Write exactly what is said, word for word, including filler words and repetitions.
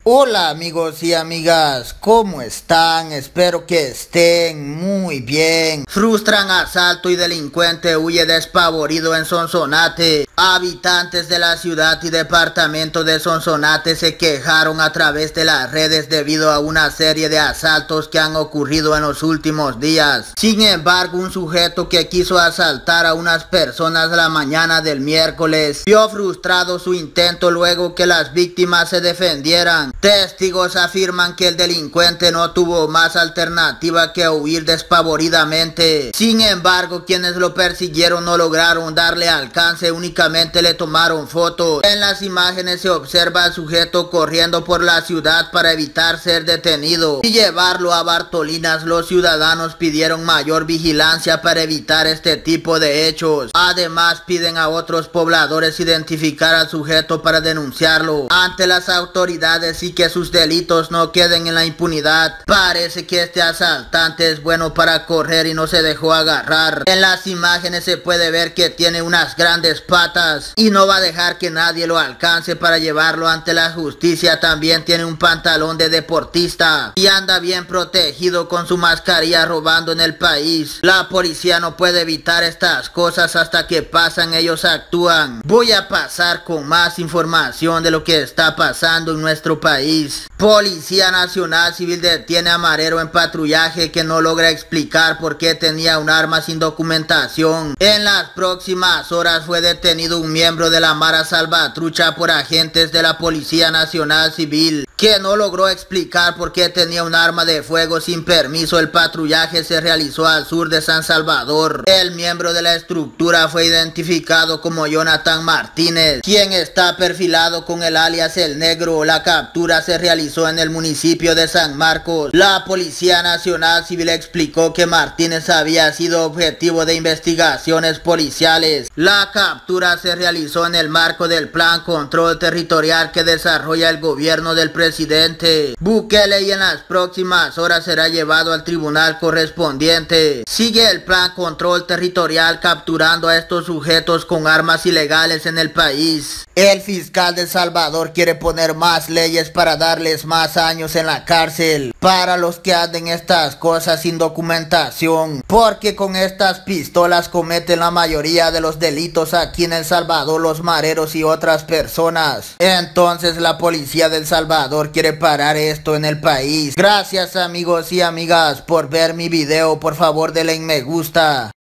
Hola amigos y amigas, ¿cómo están? Espero que estén muy bien. Frustran asalto y delincuente huye despavorido en Sonsonate. Habitantes de la ciudad y departamento de Sonsonate se quejaron a través de las redes debido a una serie de asaltos que han ocurrido en los últimos días. Sin embargo, un sujeto que quiso asaltar a unas personas la mañana del miércoles vio frustrado su intento luego que las víctimas se defendieran. Testigos afirman que el delincuente no tuvo más alternativa que huir despavoridamente. Sin embargo, quienes lo persiguieron no lograron darle alcance, únicamente le tomaron fotos. En las imágenes se observa al sujeto corriendo por la ciudad para evitar ser detenido y llevarlo a Bartolinas. Los ciudadanos pidieron mayor vigilancia para evitar este tipo de hechos. Además, piden a otros pobladores identificar al sujeto para denunciarlo ante las autoridades y que sus delitos no queden en la impunidad. Parece que este asaltante es bueno para correr y no se dejó agarrar. En las imágenes se puede ver que tiene unas grandes patas y no va a dejar que nadie lo alcance para llevarlo ante la justicia. También tiene un pantalón de deportista y anda bien protegido con su mascarilla robando en el país. La policía no puede evitar estas cosas, hasta que pasan ellos actúan. Voy a pasar con más información de lo que está pasando en nuestro país. Policía Nacional Civil detiene a marero en patrullaje que no logra explicar por qué tenía un arma sin documentación. En las próximas horas fue detenido un miembro de la Mara Salvatrucha por agentes de la Policía Nacional Civil que no logró explicar por qué tenía un arma de fuego sin permiso. El patrullaje se realizó al sur de San Salvador. El miembro de la estructura fue identificado como Jonathan Martínez, quien está perfilado con el alias El Negro. La captura se realizó en el municipio de San Marcos. La Policía Nacional Civil explicó que Martínez había sido objetivo de investigaciones policiales. La captura se realizó en el marco del Plan Control Territorial que desarrolla el gobierno del presidente Bukele, y en las próximas horas será llevado al tribunal correspondiente. Sigue el Plan Control Territorial capturando a estos sujetos con armas ilegales en el país. El fiscal de El Salvador quiere poner más leyes para darles más años en la cárcel para los que hacen estas cosas sin documentación, porque con estas pistolas cometen la mayoría de los delitos aquí en El Salvador los mareros y otras personas. Entonces la policía de El Salvador quiere parar esto en el país. Gracias amigos y amigas por ver mi video. Por favor denle me gusta.